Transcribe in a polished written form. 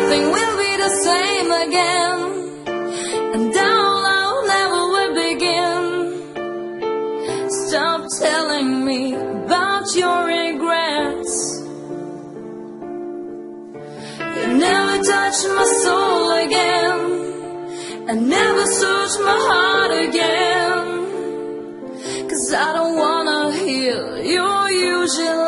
nothing will be the same again, and down I'll never will begin. Stop telling me about your regrets. You never touch my soul again, and never search my heart again, 'cause I don't wanna hear your usual